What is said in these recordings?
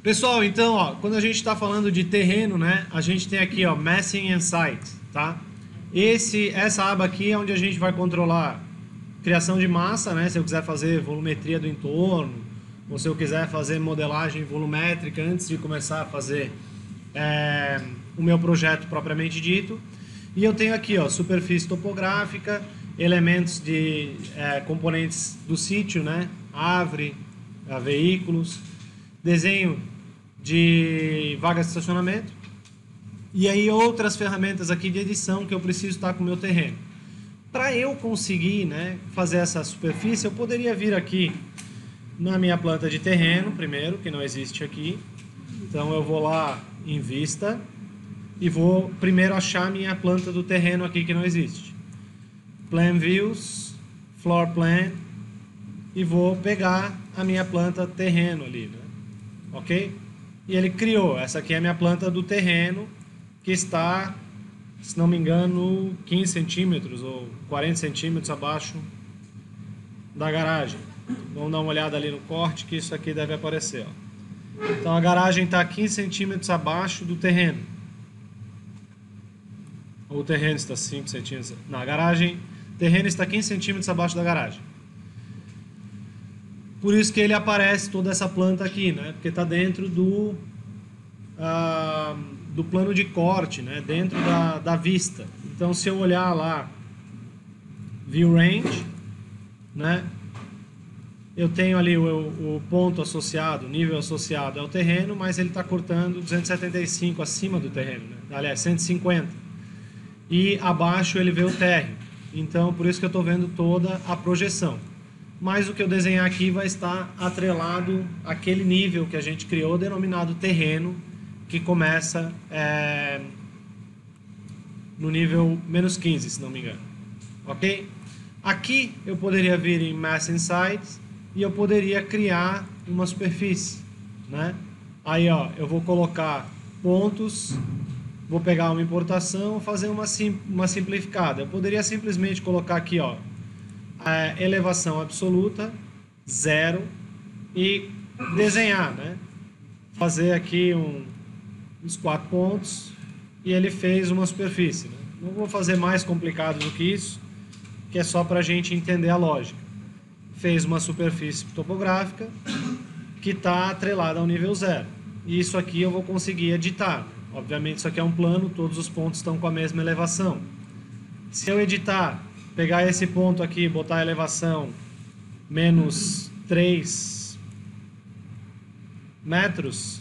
Pessoal, então, ó, quando a gente está falando de terreno, né, a gente tem aqui, ó, Massing and Site, tá? Essa aba aqui é onde a gente vai controlar criação de massa, né, se eu quiser fazer volumetria do entorno, ou se eu quiser fazer modelagem volumétrica antes de começar a fazer o meu projeto propriamente dito. E eu tenho aqui, ó, superfície topográfica, elementos de componentes do sítio, né, árvore, veículos, desenho de vagas de estacionamento e aí outras ferramentas aqui de edição que eu preciso estar com o meu terreno. Para eu conseguir, né, fazer essa superfície, eu poderia vir aqui na minha planta de terreno primeiro, que não existe aqui. Então eu vou lá em vista e vou primeiro achar minha planta do terreno aqui que não existe. Plan Views, Floor Plan, e vou pegar a minha planta terreno ali, né? Ok? E ele criou, essa aqui é a minha planta do terreno, que está, se não me engano, 15 centímetros ou 40 centímetros abaixo da garagem. Vamos dar uma olhada ali no corte, que isso aqui deve aparecer, ó. Então a garagem está 15 centímetros abaixo do terreno. Ou o terreno está 5 centímetros... Não, a garagem... O terreno está 15 centímetros abaixo da garagem. Por isso que ele aparece toda essa planta aqui, né? Porque está dentro do plano de corte, né? Dentro da vista. Então, se eu olhar lá, View Range, né? Eu tenho ali o ponto associado, o nível associado ao terreno, mas ele está cortando 275 acima do terreno, né? Aliás, 150. E abaixo ele vê o térreo. Então, por isso que eu estou vendo toda a projeção. Mas o que eu desenhar aqui vai estar atrelado àquele nível que a gente criou, denominado terreno, que começa no nível menos 15, se não me engano. Ok? Aqui eu poderia vir em Mass Insights e eu poderia criar uma superfície, né? Aí, ó, eu vou colocar pontos, vou pegar uma importação, fazer uma simplificada. Eu poderia simplesmente colocar aqui, ó, a elevação absoluta, 0, e desenhar, né? Fazer aqui uns 4 pontos e ele fez uma superfície, né? Não vou fazer mais complicado do que isso, que é só para a gente entender a lógica. Fez uma superfície topográfica que está atrelada ao nível 0. E isso aqui eu vou conseguir editar. Obviamente isso aqui é um plano, todos os pontos estão com a mesma elevação. Se eu editar, pegar esse ponto aqui e botar a elevação menos 3 metros,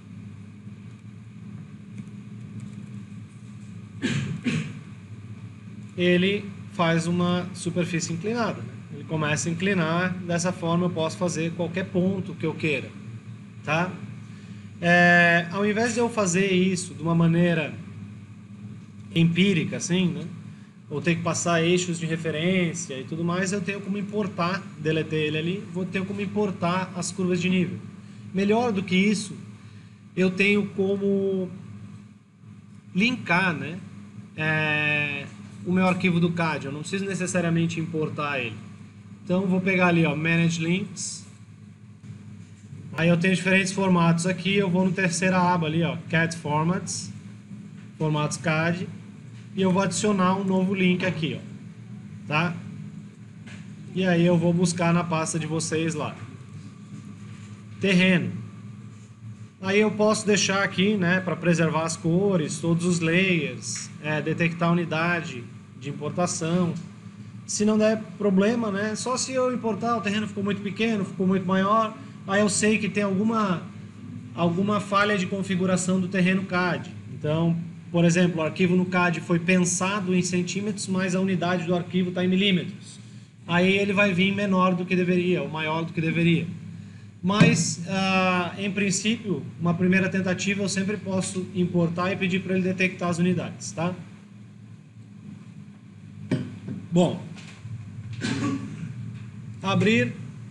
ele faz uma superfície inclinada, né? Ele começa a inclinar, dessa forma eu posso fazer qualquer ponto que eu queira, tá? Ao invés de eu fazer isso de uma maneira empírica, assim, né? Ou ter que passar eixos de referência e tudo mais, eu tenho como importar, deletei ele ali, vou ter como importar as curvas de nível. Melhor do que isso, eu tenho como linkar, né, o meu arquivo do CAD, eu não preciso necessariamente importar ele. Então, vou pegar ali, ó, Manage Links, aí eu tenho diferentes formatos aqui, eu vou no terceira aba ali, ó, CAD Formats, formatos CAD, e eu vou adicionar um novo link aqui, ó, tá? E aí eu vou buscar na pasta de vocês lá. Terreno. Aí eu posso deixar aqui, né, para preservar as cores, todos os layers, detectar a unidade de importação. Se não der problema, né, só se eu importar, o terreno ficou muito pequeno, ficou muito maior, aí eu sei que tem alguma falha de configuração do terreno CAD. Então, por exemplo, o arquivo no CAD foi pensado em centímetros, mas a unidade do arquivo está em milímetros. Aí ele vai vir menor do que deveria, ou maior do que deveria. Mas, em princípio, uma primeira tentativa eu sempre posso importar e pedir para ele detectar as unidades, tá? Bom, abrir.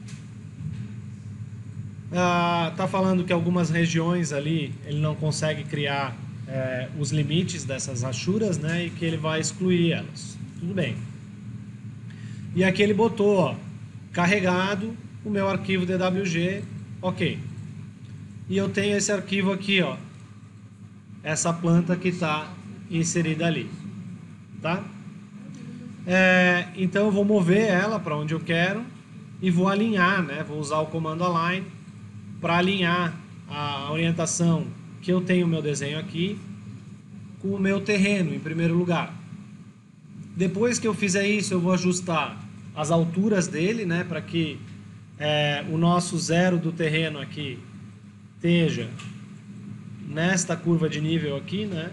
Tá falando que algumas regiões ali ele não consegue criar os limites dessas rachuras, né, e que ele vai excluir elas. Tudo bem. E aqui ele botou, ó, carregado o meu arquivo DWG, ok. e eu tenho esse arquivo aqui, ó, essa planta que está inserida ali, tá? Então eu vou mover ela para onde eu quero e vou alinhar, né? Vou usar o comando align para alinhar a orientação que eu tenho o meu desenho aqui com o meu terreno em primeiro lugar. Depois que eu fizer isso, eu vou ajustar as alturas dele, né? Para que o nosso zero do terreno aqui esteja nesta curva de nível aqui, né?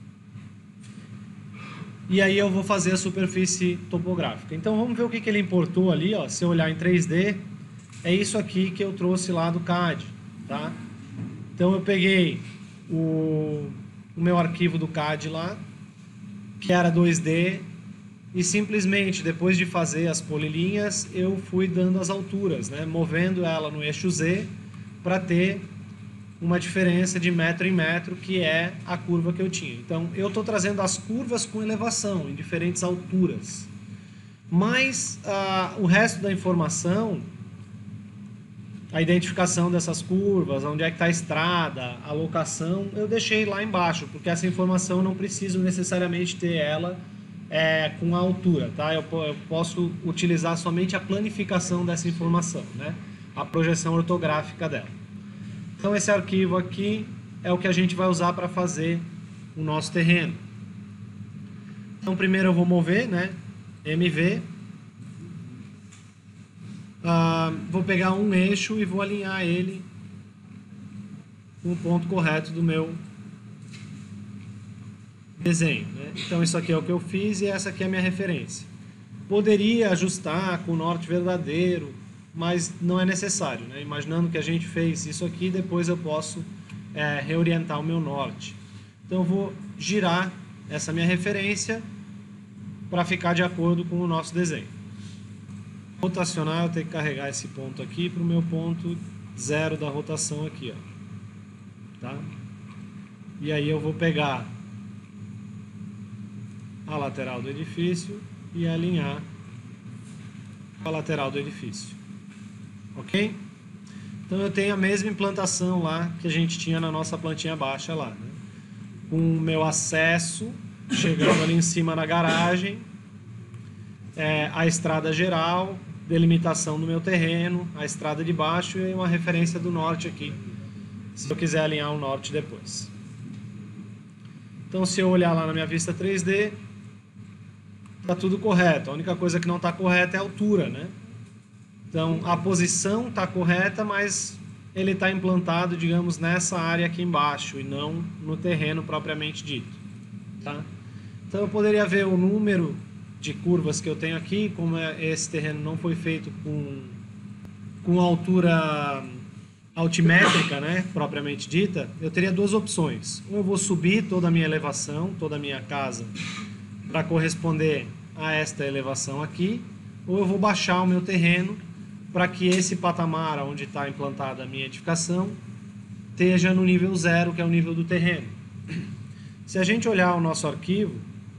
E aí eu vou fazer a superfície topográfica. Então vamos ver o que ele importou ali, ó. Se eu olhar em 3D, é isso aqui que eu trouxe lá do CAD, tá? Então eu peguei o meu arquivo do CAD lá, que era 2D, e simplesmente depois de fazer as polilinhas, eu fui dando as alturas, né? Movendo ela no eixo Z para ter uma diferença de metro em metro, que é a curva que eu tinha. Então, eu estou trazendo as curvas com elevação, em diferentes alturas. Mas o resto da informação, a identificação dessas curvas, onde é que está a estrada, a locação, eu deixei lá embaixo, porque essa informação eu não preciso necessariamente ter ela com a altura, tá? Eu posso utilizar somente a planificação dessa informação, né? A projeção ortográfica dela. Então esse arquivo aqui é o que a gente vai usar para fazer o nosso terreno. Então primeiro eu vou mover, né? MV. Vou pegar um eixo e vou alinhar ele com o ponto correto do meu desenho, né? Então isso aqui é o que eu fiz e essa aqui é a minha referência. Poderia ajustar com o norte verdadeiro, mas não é necessário, né? Imaginando que a gente fez isso aqui, depois eu posso reorientar o meu norte. Então eu vou girar essa minha referência para ficar de acordo com o nosso desenho. Rotacionar, eu tenho que carregar esse ponto aqui para o meu ponto zero da rotação aqui, ó. Tá? E aí eu vou pegar a lateral do edifício e alinhar a lateral do edifício. Ok? Então eu tenho a mesma implantação lá que a gente tinha na nossa plantinha baixa lá, né? Com o meu acesso chegando ali em cima na garagem, a estrada geral, delimitação do meu terreno, a estrada de baixo e uma referência do norte aqui, se eu quiser alinhar o norte depois. Então se eu olhar lá na minha vista 3D, está tudo correto. A única coisa que não está correta é a altura, né? Então, a posição está correta, mas ele está implantado, digamos, nessa área aqui embaixo e não no terreno propriamente dito. Tá? Então, eu poderia ver o número de curvas que eu tenho aqui, como esse terreno não foi feito com altura altimétrica, né, propriamente dita, eu teria duas opções. Ou eu vou subir toda a minha elevação, toda a minha casa, para corresponder a esta elevação aqui, ou eu vou baixar o meu terreno para que esse patamar onde está implantada a minha edificação esteja no nível 0, que é o nível do terreno. Se a gente olhar o nosso arquivo,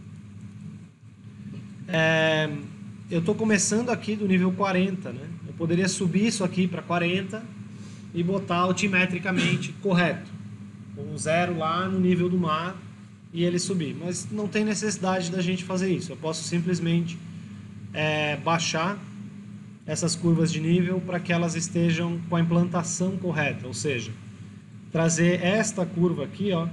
eu estou começando aqui do nível 40, né? Eu poderia subir isso aqui para 40 e botar altimetricamente correto, com 0 lá no nível do mar e ele subir, mas não tem necessidade da gente fazer isso. Eu posso simplesmente baixar essas curvas de nível para que elas estejam com a implantação correta, ou seja, trazer esta curva aqui, ó,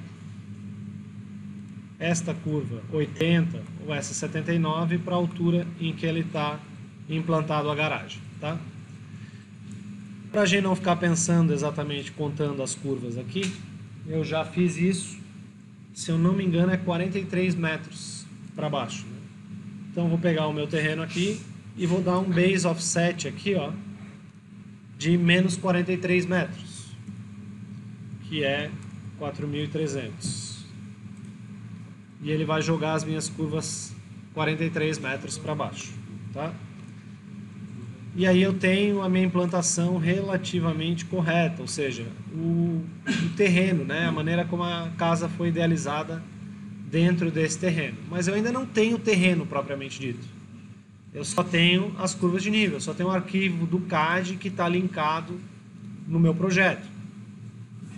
esta curva 80 ou essa 79 para a altura em que ele está implantado a garagem, tá? Para a gente não ficar pensando exatamente contando as curvas aqui, eu já fiz isso, se eu não me engano é 43 metros para baixo, né? Então vou pegar o meu terreno aqui e vou dar um base offset aqui, ó, de menos 43 metros, que é 4.300. E ele vai jogar as minhas curvas 43 metros para baixo, tá? E aí eu tenho a minha implantação relativamente correta, ou seja, o terreno, né, a maneira como a casa foi idealizada dentro desse terreno. Mas eu ainda não tenho o terreno propriamente dito. Eu só tenho as curvas de nível, só tenho um arquivo do CAD que está linkado no meu projeto.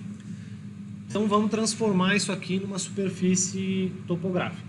Então vamos transformar isso aqui numa superfície topográfica.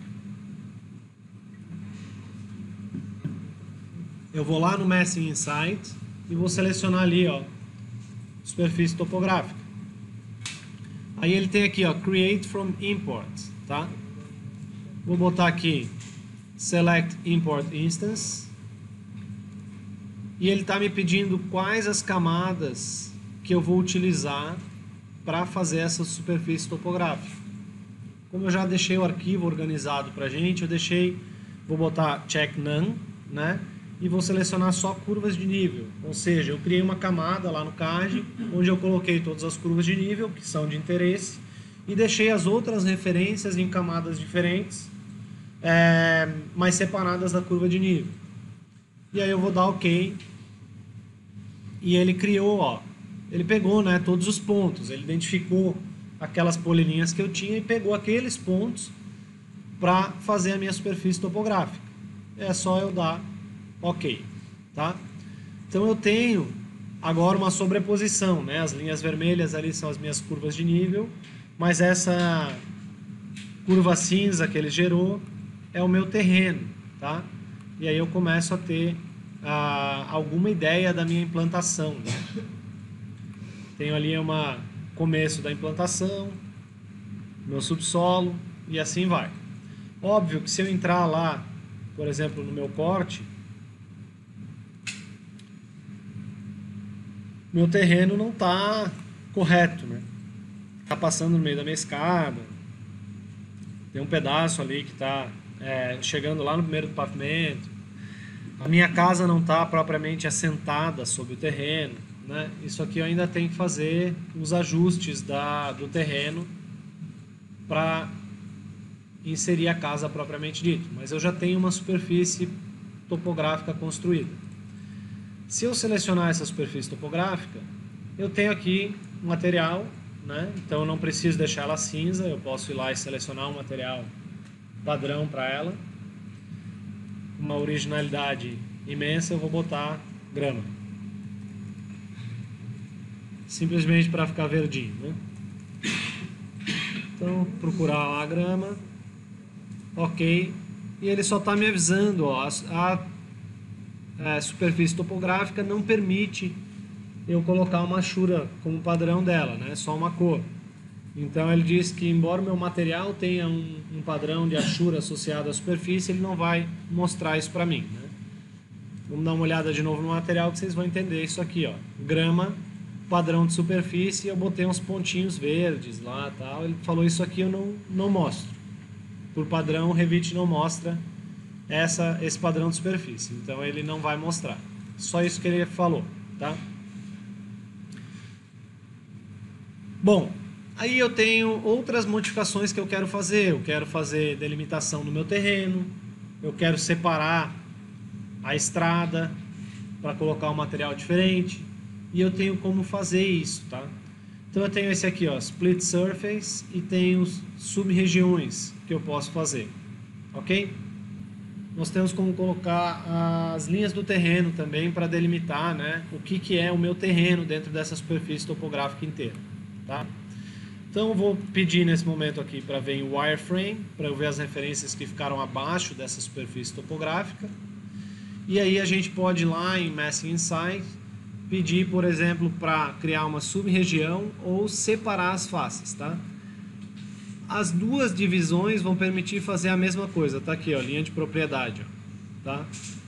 Eu vou lá no Massing Insight e vou selecionar ali, ó, superfície topográfica. Aí ele tem aqui, ó, Create from Import, tá? Vou botar aqui Select Import Instance. E ele está me pedindo quais as camadas que eu vou utilizar para fazer essa superfície topográfica. Como eu já deixei o arquivo organizado para a gente, vou botar Check None, né? E vou selecionar só curvas de nível. Ou seja, eu criei uma camada lá no CAD, onde eu coloquei todas as curvas de nível, que são de interesse, e deixei as outras referências em camadas diferentes, mas separadas da curva de nível. E aí eu vou dar OK. E ele criou, ó, ele pegou, né, todos os pontos, ele identificou aquelas polilinhas que eu tinha e pegou aqueles pontos para fazer a minha superfície topográfica. É só eu dar OK, tá? Então eu tenho agora uma sobreposição, né? As linhas vermelhas ali são as minhas curvas de nível, mas essa curva cinza que ele gerou é o meu terreno, tá? E aí eu começo a ter alguma ideia da minha implantação, né? Tenho ali começo da implantação, meu subsolo e assim vai. Óbvio que se eu entrar lá, por exemplo, no meu corte, meu terreno não está correto, né? Está passando no meio da minha escada, tem um pedaço ali que está chegando lá no primeiro do pavimento, a minha casa não está propriamente assentada sobre o terreno, né? Isso aqui eu ainda tenho que fazer os ajustes do terreno para inserir a casa propriamente dito, mas eu já tenho uma superfície topográfica construída. Se eu selecionar essa superfície topográfica, eu tenho aqui um material, né? Então eu não preciso deixar ela cinza, eu posso ir lá e selecionar um material padrão para ela. Uma originalidade imensa, eu vou botar grama. Simplesmente para ficar verdinho, né? Então, procurar lá a grama. OK. E ele só está me avisando, ó, a superfície topográfica não permite eu colocar uma achura como padrão dela, né? Só uma cor. Então ele diz que, embora o meu material tenha um padrão de achura associado à superfície, ele não vai mostrar isso para mim, né? Vamos dar uma olhada de novo no material que vocês vão entender isso aqui, ó. Grama, padrão de superfície, eu botei uns pontinhos verdes lá, tal. Ele falou isso aqui eu não mostro. Por padrão, o Revit não mostra esse padrão de superfície, então ele não vai mostrar. Só isso que ele falou, tá? Bom, aí eu tenho outras modificações que eu quero fazer. Eu quero fazer delimitação no meu terreno, eu quero separar a estrada para colocar um material diferente, e eu tenho como fazer isso, tá? Então eu tenho esse aqui, ó, Split Surface, e tenho sub-regiões que eu posso fazer, ok? Nós temos como colocar as linhas do terreno também para delimitar, né, o que é o meu terreno dentro dessa superfície topográfica inteira, tá? Então eu vou pedir nesse momento aqui para ver em wireframe, para eu ver as referências que ficaram abaixo dessa superfície topográfica. E aí a gente pode ir lá em Massing Insight, pedir, por exemplo, para criar uma sub-região ou separar as faces, tá? As duas divisões vão permitir fazer a mesma coisa, tá aqui, ó, linha de propriedade, ó, tá?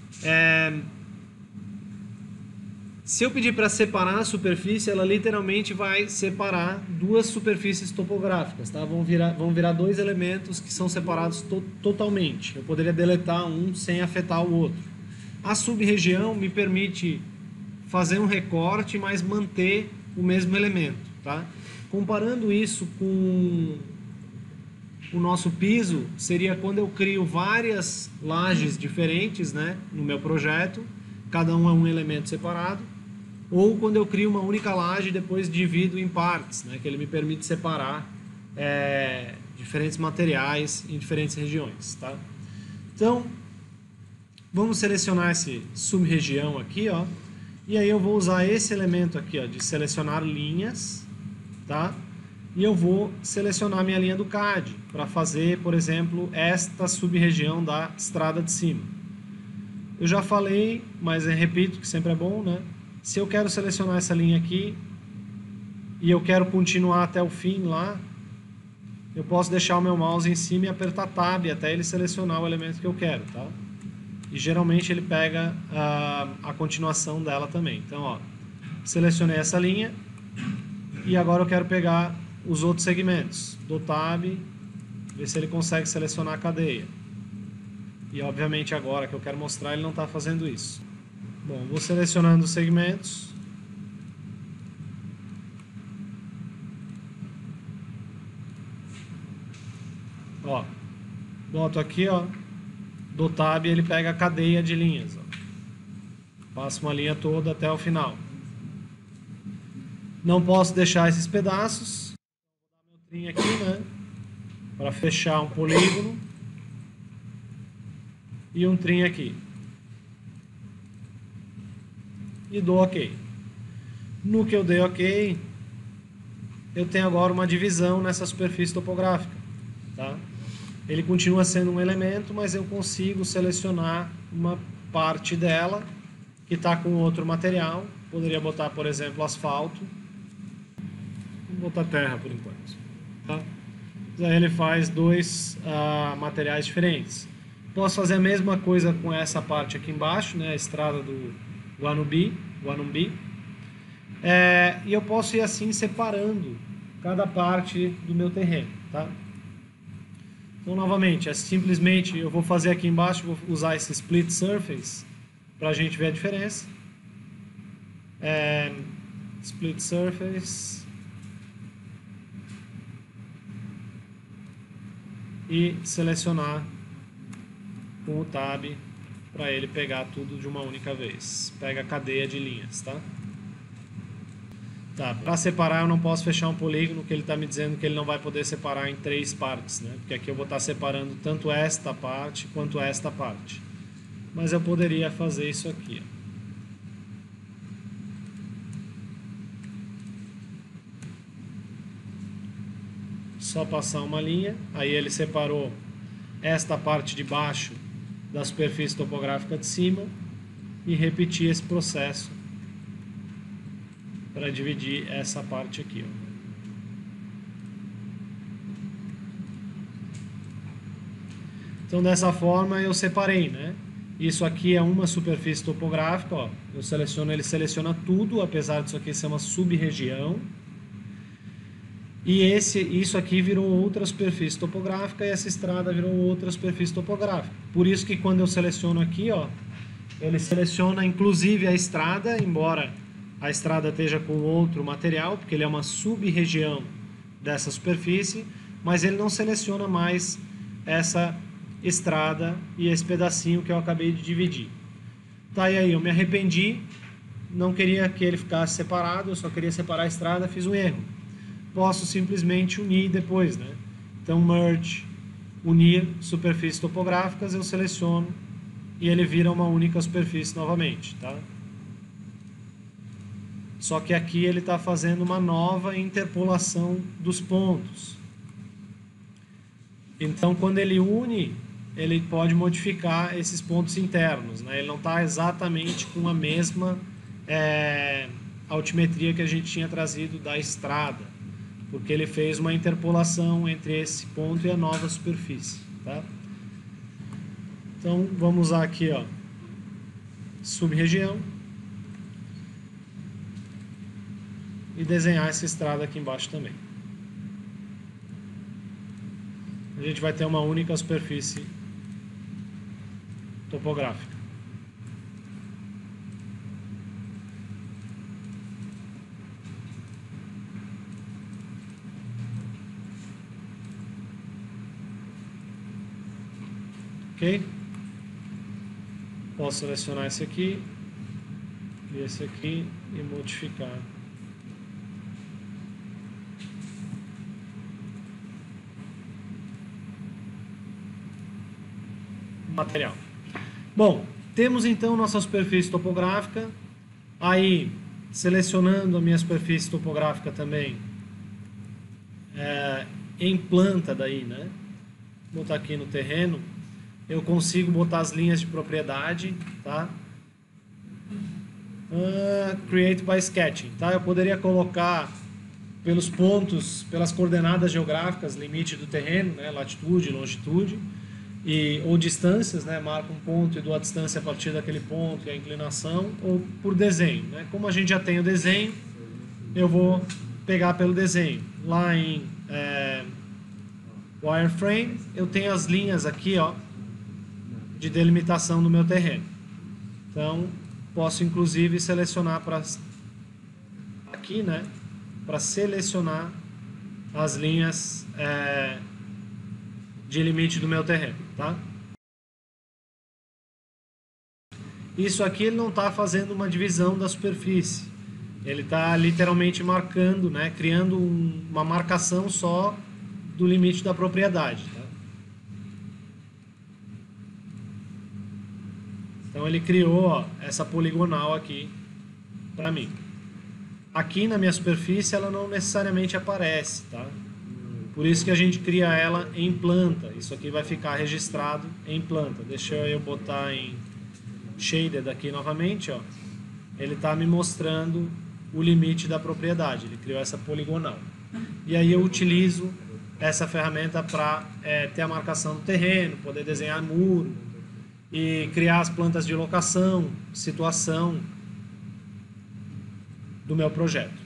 Se eu pedir para separar a superfície, ela literalmente vai separar duas superfícies topográficas, tá? Vão virar dois elementos que são separados totalmente. Eu poderia deletar um sem afetar o outro. A sub-região me permite fazer um recorte, mas manter o mesmo elemento, tá? Comparando isso com o nosso piso, seria quando eu crio várias lajes diferentes, né, no meu projeto, cada um é um elemento separado, ou quando eu crio uma única laje e depois divido em partes, né, que ele me permite separar diferentes materiais em diferentes regiões, tá? Então, vamos selecionar esse sub-região aqui, ó, e aí eu vou usar esse elemento aqui, ó, de selecionar linhas, tá? e eu vou selecionar minha linha do CAD para fazer, por exemplo, esta sub-região da estrada de cima. Eu já falei, mas eu repito que sempre é bom, né? Se eu quero selecionar essa linha aqui e eu quero continuar até o fim lá, eu posso deixar o meu mouse em cima e apertar Tab até ele selecionar o elemento que eu quero, tá? E geralmente ele pega a continuação dela também. Então, ó, selecionei essa linha e agora eu quero pegar os outros segmentos. Dou Tab, ver se ele consegue selecionar a cadeia. E obviamente agora que eu quero mostrar ele não está fazendo isso. Bom, vou selecionando os segmentos. Ó, boto aqui, ó, do Tab ele pega a cadeia de linhas. Ó. Passo uma linha toda até o final. Não posso deixar esses pedaços. Vou dar meu trim aqui, né? Para fechar um polígono. E um trim aqui. E dou OK. No que eu dei OK, eu tenho agora uma divisão nessa superfície topográfica. Tá? Ele continua sendo um elemento, mas eu consigo selecionar uma parte dela que está com outro material. Poderia botar, por exemplo, asfalto. Vou botar terra por enquanto. Tá? Aí ele faz dois materiais diferentes. Posso fazer a mesma coisa com essa parte aqui embaixo, né? A estrada do Guanumbi. E eu posso ir assim separando cada parte do meu terreno. Tá? Então, novamente, simplesmente eu vou fazer aqui embaixo, vou usar esse Split Surface para a gente ver a diferença. Split Surface. E selecionar com o Tab para ele pegar tudo de uma única vez. Pega a cadeia de linhas, tá? Tá, para separar eu não posso fechar um polígono, que ele está me dizendo que ele não vai poder separar em 3 partes, né? Porque aqui eu vou estar separando tanto esta parte quanto esta parte. Mas eu poderia fazer isso aqui, ó. Só passar uma linha, aí ele separou esta parte de baixo da superfície topográfica de cima e repetir esse processo para dividir essa parte aqui, ó. Então dessa forma eu separei, né? Isso aqui é uma superfície topográfica, ó. Eu seleciono, ele seleciona tudo, apesar disso aqui ser uma sub-região. E isso aqui virou outra superfície topográfica e essa estrada virou outra superfície topográfica. Por isso que quando eu seleciono aqui, ó, ele seleciona inclusive a estrada, embora a estrada esteja com outro material, porque ele é uma sub-região dessa superfície, mas ele não seleciona mais essa estrada e esse pedacinho que eu acabei de dividir. Tá, e aí eu me arrependi, não queria que ele ficasse separado, eu só queria separar a estrada, fiz um erro. Posso simplesmente unir depois, né? Então, merge, unir superfícies topográficas, eu seleciono e ele vira uma única superfície novamente, tá? Só que aqui ele está fazendo uma nova interpolação dos pontos. Então, quando ele une, ele pode modificar esses pontos internos, né? Ele não está exatamente com a mesma altimetria que a gente tinha trazido da estrada, porque ele fez uma interpolação entre esse ponto e a nova superfície, tá? Então, vamos usar aqui, ó, sub-região e desenhar essa estrada aqui embaixo também. A gente vai ter uma única superfície topográfica. Ok? Posso selecionar esse aqui e esse aqui e modificar. Material. Bom, temos então nossa superfície topográfica. Aí, selecionando a minha superfície topográfica também, em planta daí, né? Vou botar aqui no terreno, eu consigo botar as linhas de propriedade, tá? Create by sketching, tá? Eu poderia colocar pelos pontos, pelas coordenadas geográficas, limite do terreno, né? Latitude, longitude, ou distâncias, né? Marca um ponto e dou a distância a partir daquele ponto e a inclinação, ou por desenho, né? Como a gente já tem o desenho, eu vou pegar pelo desenho. Lá em Wireframe, eu tenho as linhas aqui, ó, de delimitação do meu terreno. Então, posso inclusive selecionar para aqui, né, para selecionar as linhas de limite do meu terreno, tá? Isso aqui ele não está fazendo uma divisão da superfície. Ele está literalmente marcando, né, criando uma marcação só do limite da propriedade, tá? Então ele criou, ó, essa poligonal aqui para mim. Aqui na minha superfície ela não necessariamente aparece, tá? Por isso que a gente cria ela em planta. Isso aqui vai ficar registrado em planta. Deixa eu botar em shaded aqui novamente, ó. Ele está me mostrando o limite da propriedade. Ele criou essa poligonal. E aí eu utilizo essa ferramenta para ter a marcação do terreno, poder desenhar muro e criar as plantas de locação, situação do meu projeto.